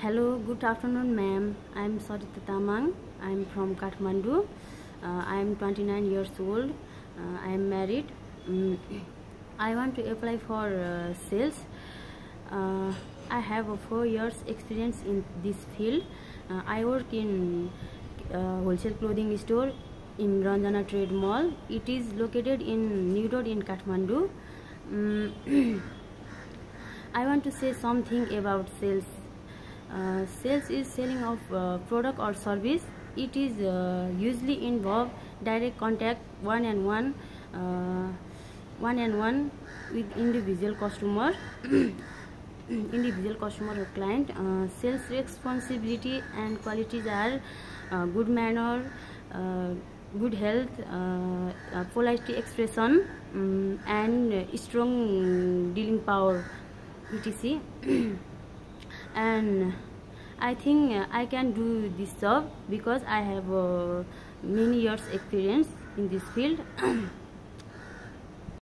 Hello, good afternoon, ma'am. I'm Sarita Tamang. I'm from Kathmandu. I'm 29 years old. I'm married. I want to apply for sales. I have a 4 years experience in this field. I work in wholesale clothing store in Ranjana Trade Mall. It is located in New Road in Kathmandu. I want to say something about sales. Sales is selling of product or service. It is usually involve direct contact one-on-one with individual customer or client. Sales responsibility and qualities are good manner, good health, polite expression, and strong dealing power, etc. And I think I can do this job because I have many years experience in this field.